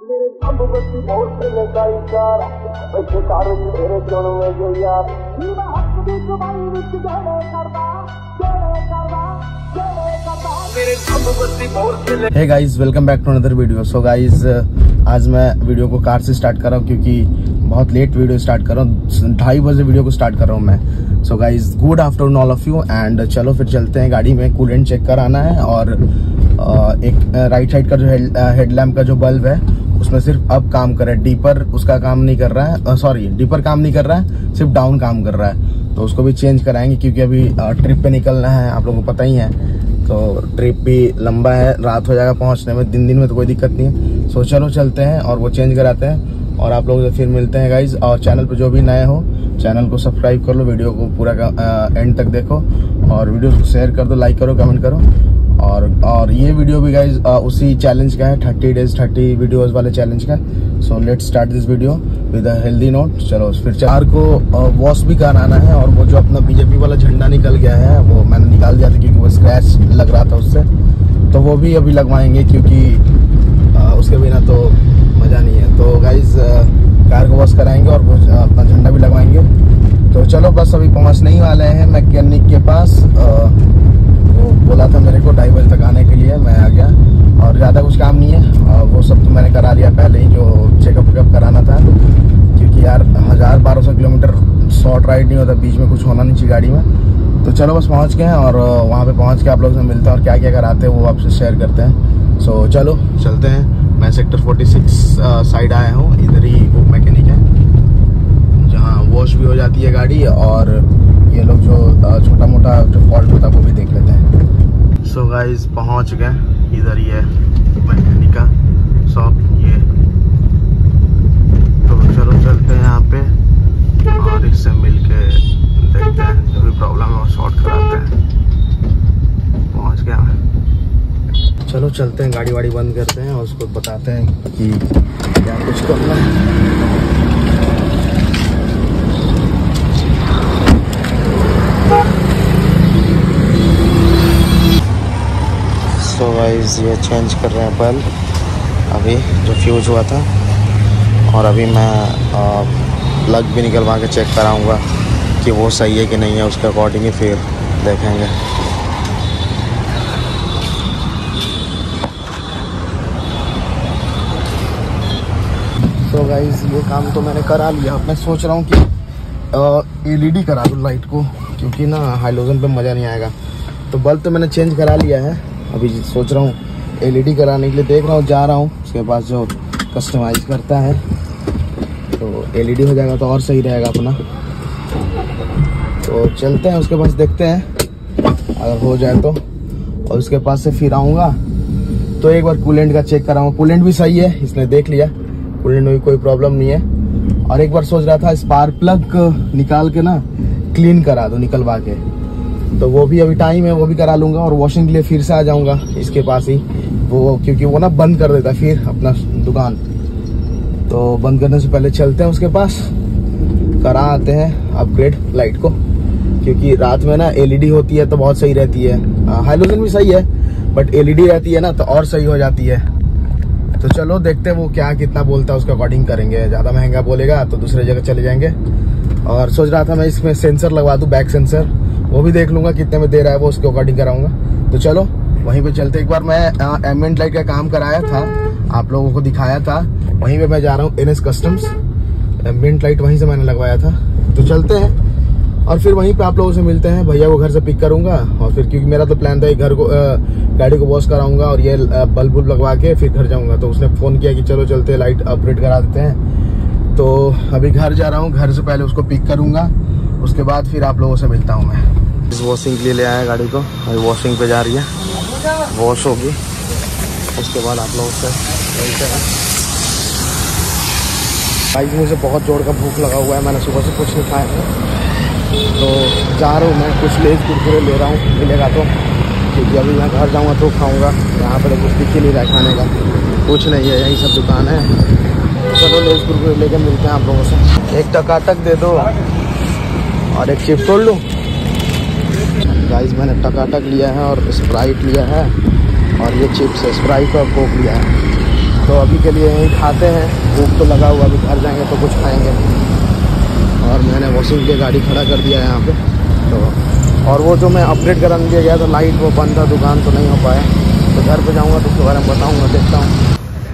मेरे जब बस्ती बहुत लगा इशारा वैसे कारण तेरे जोड़ में जो यार नीवा हक दी कमाई विच जोड़े करदा मेरे जब बस्ती बहुत। Hey guys, welcome back to another video. So guys, आज मैं वीडियो को कार से स्टार्ट कर रहा हूँ क्योंकि बहुत लेट वीडियो स्टार्ट कर रहा हूँ। 2:30 बजे वीडियो को स्टार्ट कर रहा हूँ मैं। So guys, good afternoon all of you. And चलो फिर चलते हैं। गाड़ी में कूलेंट चेक कराना है और एक राइट साइड का जो हेडलैम्प का जो बल्ब है उसमें सिर्फ अब काम कर रहा है, डीपर उसका काम नहीं कर रहा है। सॉरी, डीपर काम नहीं कर रहा है, सिर्फ डाउन काम कर रहा है। तो उसको भी चेंज कराएंगे क्योंकि अभी ट्रिप पे निकलना है, आप लोगों को पता ही है। तो ट्रिप भी लंबा है, रात हो जाएगा पहुंचने में, दिन में तो कोई दिक्कत नहीं है। सो चलो चलते हैं और वो चेंज कराते हैं और आप लोग फिर मिलते हैं गाइज। और चैनल पर जो भी नए हो चैनल को सब्सक्राइब कर लो, वीडियो को पूरा एंड तक देखो और वीडियो को शेयर कर दो, लाइक करो, कमेंट करो। और ये वीडियो भी गाइज उसी चैलेंज का है, 30 डेज 30 वीडियोस वाले चैलेंज का। So let's start this video with a healthy note. चलो फिर कार को वॉश भी कराना है और वो जो अपना बीजेपी वाला झंडा निकल गया है वो मैंने निकाल दिया था क्योंकि वो स्क्रैच लग रहा था उससे। तो वो भी अभी लगवाएंगे क्योंकि उसके बिना तो मजा नहीं है। तो गाइज कार को वॉश कराएंगे और वो अपना झंडा भी लगवाएंगे। तो चलो बस अभी पहुंचने ही वाले हैं मैकेनिक के पास। वो बोला था मेरे को 2:30 बजे तक आने के लिए, मैं आ गया और ज़्यादा कुछ काम नहीं है। वो सब तो मैंने करा लिया पहले ही, जो चेकअप वेकअप कराना था। क्योंकि यार 1000-1200 किलोमीटर शॉर्ट राइड नहीं होता, बीच में कुछ होना नहीं चाहिए गाड़ी में। तो चलो बस पहुंच गए हैं और वहाँ पे पहुंच के आप लोगों से मिलते हैं और क्या क्या कराते हैं वो आपसे शेयर करते हैं। सो चलो चलते हैं। मैं सेक्टर 46 साइड आया हूँ, इधर ही वो मैकेनिक है जहाँ वॉश भी हो जाती है गाड़ी और ये लोग जो छोटा मोटा जो फॉल्ट होता है वो भी देख लेते हैं। सो गाइज पहुंच गए, इधर ही है मैकेनिक का शॉप ये। तो चलो चलते हैं यहाँ पे और इससे मिलके देखते हैं, जो भी प्रॉब्लम है वो सॉर्ट कराते हैं। पहुंच गया मैं। चलो चलते हैं, गाड़ी वाड़ी बंद करते हैं और उसको बताते हैं कि क्या कुछ करना है। तो गाइस ये चेंज कर रहे हैं बल्ब अभी जो फ्यूज हुआ था। और अभी मैं प्लग भी निकलवा के चेक कराऊंगा कि वो सही है कि नहीं है, उसके अकॉर्डिंग ही फिर देखेंगे। तो गाइस ये काम तो मैंने करा लिया। मैं सोच रहा हूँ कि एलईडी करा दूँ लाइट को, क्योंकि ना हाइलोजन पे मज़ा नहीं आएगा। तो बल्ब तो मैंने चेंज करा लिया है, अभी सोच रहा हूँ एलईडी कराने के लिए देख रहा हूँ, जा रहा हूँ उसके पास जो कस्टमाइज करता है। तो एलईडी हो जाएगा तो और सही रहेगा अपना। तो चलते हैं उसके पास, देखते हैं अगर हो जाए तो। और उसके पास से फिर आऊँगा तो एक बार कूलेंट का चेक कराऊंगा। कूलेंट भी सही है, इसने देख लिया, कूलेंट में भी कोई प्रॉब्लम नहीं है। और एक बार सोच रहा था स्पार्क प्लग निकाल के ना क्लीन करा दो निकलवा के, तो वो भी अभी टाइम है, वो भी करा लूंगा। और वॉशिंग के लिए फिर से आ जाऊंगा इसके पास ही, वो क्योंकि वो ना बंद कर देता है फिर अपना दुकान। तो बंद करने से पहले चलते हैं उसके पास, करा आते हैं अपग्रेड लाइट को। क्योंकि रात में ना एलईडी होती है तो बहुत सही रहती है, हाइलोजन भी सही है बट एलईडी रहती है ना तो और सही हो जाती है। तो चलो देखते हैं वो क्या कितना बोलता है, उसके अकॉर्डिंग करेंगे। ज़्यादा महंगा बोलेगा तो दूसरे जगह चले जाएंगे। और सोच रहा था मैं इसमें सेंसर लगवा दूँ, बैक सेंसर, वो भी देख लूंगा कितने में दे रहा है वो, उसके अकॉर्डिंग कराऊंगा। तो चलो वहीं पे चलते। एक बार मैं एम्बिएंट लाइट का काम कराया था, आप लोगों को दिखाया था, वहीं पे मैं जा रहा हूँ NS कस्टम्स। एम्बिएंट लाइट वहीं से मैंने लगवाया था। तो चलते हैं और फिर वहीं पे आप लोगों से मिलते हैं। भैया को घर से पिक करूंगा और फिर, क्योंकि मेरा तो प्लान था घर को गाड़ी को वॉश कराऊंगा और ये बल्ब लगवा के फिर घर जाऊंगा। तो उसने फोन किया कि चलो चलते, लाइट अपग्रेड करा देते हैं। तो अभी घर जा रहा हूँ, घर से पहले उसको पिक करूंगा, उसके बाद फिर आप लोगों से मिलता हूँ मैं। वॉशिंग के लिए ले आया गाड़ी को, अभी वॉशिंग पे जा रही है, वॉश होगी, उसके बाद आप लोगों से मिलते हैं। भाई मुझे बहुत जोर का भूख लगा हुआ है, मैंने सुबह से कुछ नहीं खाया है। तो जा रहा हूँ मैं, कुछ लेज कुरकुरे ले रहा हूँ, मिलेगा तो, क्योंकि अभी मैं घर जाऊँगा तो खाऊँगा। यहाँ पर कुछ दिख ही नहीं रहा खाने का, कुछ नहीं है, यही सब दुकान है। तो चलो लेज कुरकुरे लेकर मिलते हैं आप लोगों से। एक टकाटक दे दो और एक चिप्स तोड़ लूँ। गाइस मैंने टकाटक लिया है और स्प्राइट लिया है और ये चिप्स है, स्प्राइट और कोक लिया है। तो अभी के लिए यहीं खाते हैं, भूख तो लगा हुआ, अभी घर जाएंगे तो कुछ खाएंगे। और मैंने वॉशिंग के लिए गाड़ी खड़ा कर दिया है यहाँ पे। तो और वो जो मैं अपडेट कराने दिया गया था लाइट, वो बंद था, दुकान तो नहीं हो पाया। तो घर पे जाऊँगा तो उसके बारे में बताऊँगा, देखता हूँ।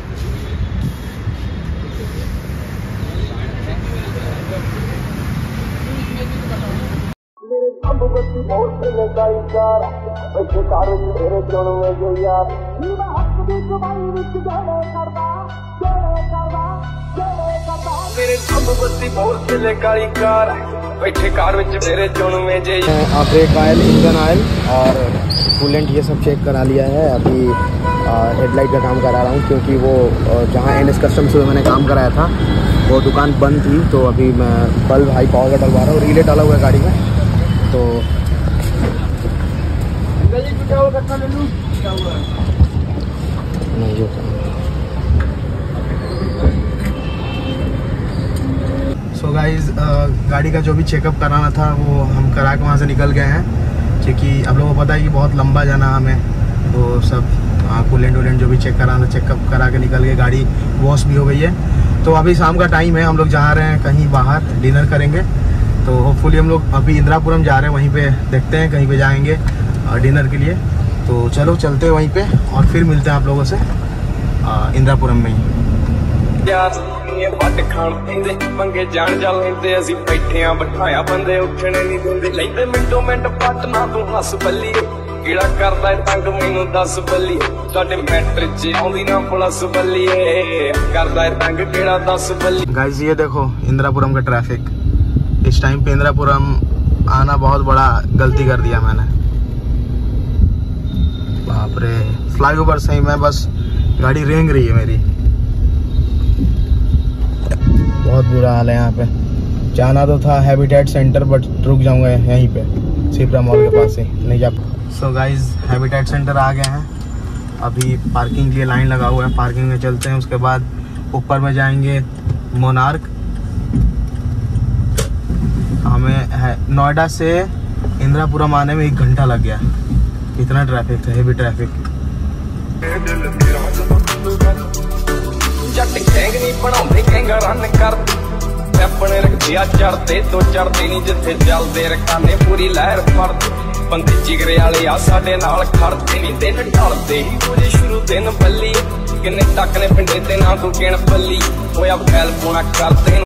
ब्रेक ऑयल, इंजन ऑयल और कूलेंट ये सब चेक करा लिया है। अभी हेडलाइट का काम करा रहा हूँ, क्योंकि वो जहाँ NS कस्टम्स में मैंने काम कराया था वो दुकान बंद थी। तो अभी मैं बल्ब हाई पावर का डलवा रहा हूँ। रिले डाला हुआ है गाड़ी में, तो नहीं होता। सो गाइज, गाड़ी का जो भी चेकअप कराना था वो हम करा के वहाँ से निकल गए हैं, क्योंकि आप लोगों को पता है कि बहुत लंबा जाना हमें। तो सब कूलेंट वूलेंट जो भी चेक कराना था चेकअप करा के निकल गए। गाड़ी वॉश भी हो गई है। तो अभी शाम का टाइम है, हम लोग जा रहे हैं कहीं बाहर, डिनर करेंगे। तो होपफुली हम लोग अभी इंदिरापुरम जा रहे हैं, वहीं पे देखते हैं कहीं पे जाएंगे डिनर के लिए। तो चलो चलते हैं वहीं पे और फिर मिलते हैं आप लोगों से इंदिरापुरम में ही। ਵੱਟ ਖਾਣ ਪੈਂਦੇ ਪੰਗੇ ਜਾਣ ਜਾ ਲੈਂਦੇ ਅਸੀਂ ਬੈਠਿਆਂ ਬਿਠਾਇਆ ਬੰਦੇ ਉੱਠਣੇ ਨਹੀਂ ਦਿੰਦੇ ਲੈਂਦੇ ਮਿੰਟੋ ਮਿੰਟ ਪੱਟ ਨਾ ਤੂੰ ਹੱਸ ਬੱਲੀ ਕਿਹੜਾ ਕਰਦਾ ਤੰਗ ਮੈਨੂੰ ਦੱਸ ਬੱਲੀ ਸਾਡੇ ਮੈਟਰ 'ਚ ਆਉਂਦੀ ਨਾ ਪੁਲਿਸ ਬੱਲੀਏ ਕਰਦਾ ਤੰਗ ਕਿਹੜਾ ਦੱਸ ਬੱਲੀ। गाइस ये देखो इंदिरापुरम का ट्रैफिक। इस टाइम पे इंदिरापुरम आना बहुत बड़ा गलती कर दिया मैंने। बाप रे, फ्लाईओवर से ही मैं बस गाड़ी रेंग रही है मेरी। बहुत बुरा हाल है यहाँ पे। जाना तो था हैबिटेट सेंटर, बट रुक जाऊंगा यहीं पे सिप्रा मॉल के पास से, नहीं जा। सो गाइज, हैबिटेट सेंटर आ गए हैं। अभी पार्किंग के लिए लाइन लगा हुआ है, पार्किंग में चलते हैं। उसके बाद ऊपर में जाएंगे मोनार्क। हमें है नोएडा से इंदिरापुरम आने में 1 घंटा लग गया। इतना ट्रैफिक था, हेवी ट्रैफिक। जट गैंग नहीं बनाते गैंग रन कर अपने रखते आ चढ़ते तो चढ़ते नहीं जिथे चलते रखाने पूरी लहर फड़ते बंदे जिगरे वाले आ साडे नाल खड़ते नहीं दिन ढलते ही पूरे शुरू दिन बल्ली किन्ने तक ने पिंडे ते ना तू गिण बल्ली होया फैल पोना करते।